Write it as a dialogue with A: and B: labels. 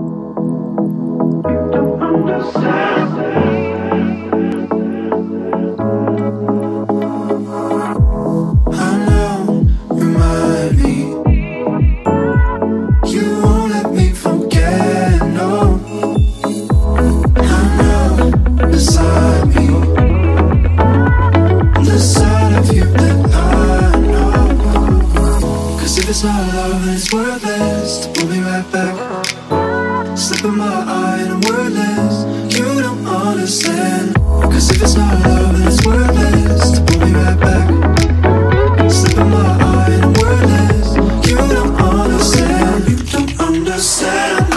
A: It's not love and it's worthless to pull me right back. Slip in my eye and I'm wordless. You don't understand. Cause if it's not love and it's worthless to pull me right back. Slip in my eye and I'm wordless. You don't understand. You don't understand.